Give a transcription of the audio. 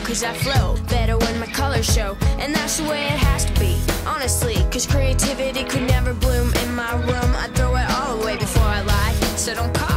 cause I flow better when my colors show. And that's the way it has to be, honestly, cause creativity could never bloom in my room. I throw it all away before I lie, so don't call